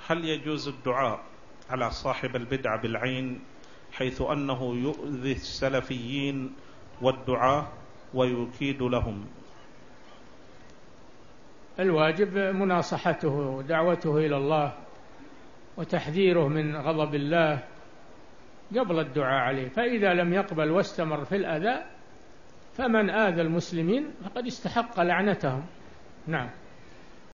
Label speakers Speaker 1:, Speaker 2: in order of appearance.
Speaker 1: هل يجوز الدعاء على صاحب البدعة بالعين حيث أنه يؤذي السلفيين والدعاة ويكيد لهم؟
Speaker 2: الواجب مناصحته ودعوته إلى الله وتحذيره من غضب الله قبل الدعاء عليه، فإذا لم يقبل واستمر في الأذى فمن آذى المسلمين فقد استحق لعنتهم. نعم.